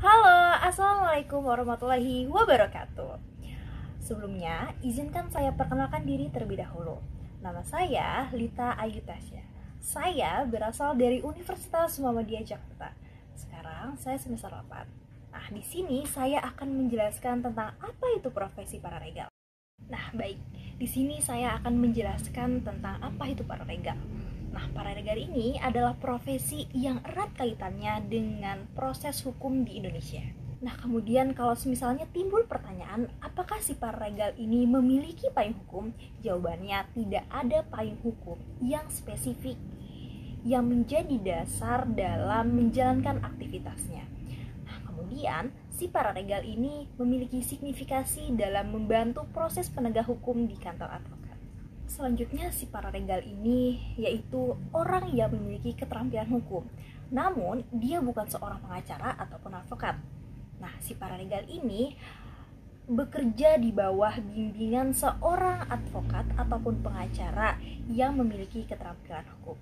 Halo, Assalamualaikum warahmatullahi wabarakatuh. Sebelumnya, izinkan saya perkenalkan diri terlebih dahulu. Nama saya Lita Ayu Tasya. Saya berasal dari Universitas Muhammadiyah Jakarta. Sekarang saya semester 8. Nah, di sini saya akan menjelaskan tentang apa itu profesi paralegal. Nah, baik. Di sini saya akan menjelaskan tentang apa itu paralegal. Nah, paralegal ini adalah profesi yang erat kaitannya dengan proses hukum di Indonesia. Nah, kemudian kalau misalnya timbul pertanyaan, apakah si paralegal ini memiliki payung hukum? Jawabannya tidak ada payung hukum yang spesifik yang menjadi dasar dalam menjalankan aktivitasnya. Nah, kemudian si paralegal ini memiliki signifikasi dalam membantu proses penegak hukum di kantor advokat. Selanjutnya si paralegal ini yaitu orang yang memiliki keterampilan hukum, namun dia bukan seorang pengacara ataupun advokat. Nah, si paralegal ini bekerja di bawah bimbingan seorang advokat ataupun pengacara yang memiliki keterampilan hukum.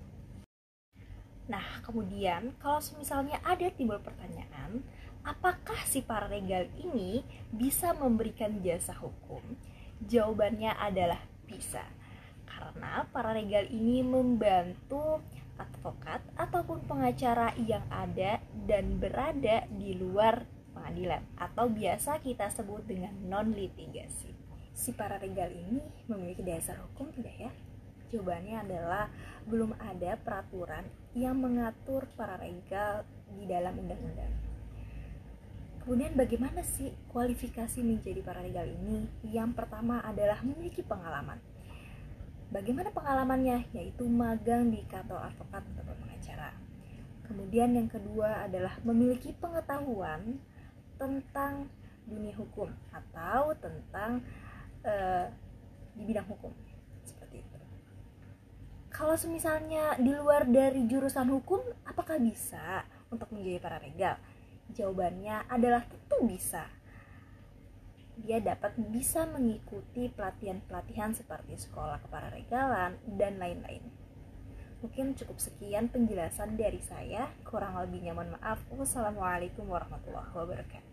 Nah, kemudian kalau misalnya ada timbul pertanyaan, apakah si paralegal ini bisa memberikan jasa hukum? Jawabannya adalah bisa. Karena paralegal ini membantu advokat ataupun pengacara yang ada dan berada di luar pengadilan atau biasa kita sebut dengan non-litigasi. Si paralegal ini memiliki dasar hukum tidak ya? Jawabannya adalah belum ada peraturan yang mengatur paralegal di dalam undang-undang. Kemudian bagaimana sih kualifikasi menjadi paralegal ini? Yang pertama adalah memiliki pengalaman. Bagaimana pengalamannya? Yaitu magang di kantor advokat atau pengacara. Kemudian yang kedua adalah memiliki pengetahuan tentang dunia hukum atau tentang di bidang hukum. Seperti itu. Kalau misalnya di luar dari jurusan hukum, apakah bisa untuk menjadi paralegal? Jawabannya adalah tentu bisa. Dia bisa mengikuti pelatihan-pelatihan seperti sekolah keparalegalan dan lain-lain. Mungkin cukup sekian penjelasan dari saya. Kurang lebihnya mohon maaf. Wassalamualaikum warahmatullahi wabarakatuh.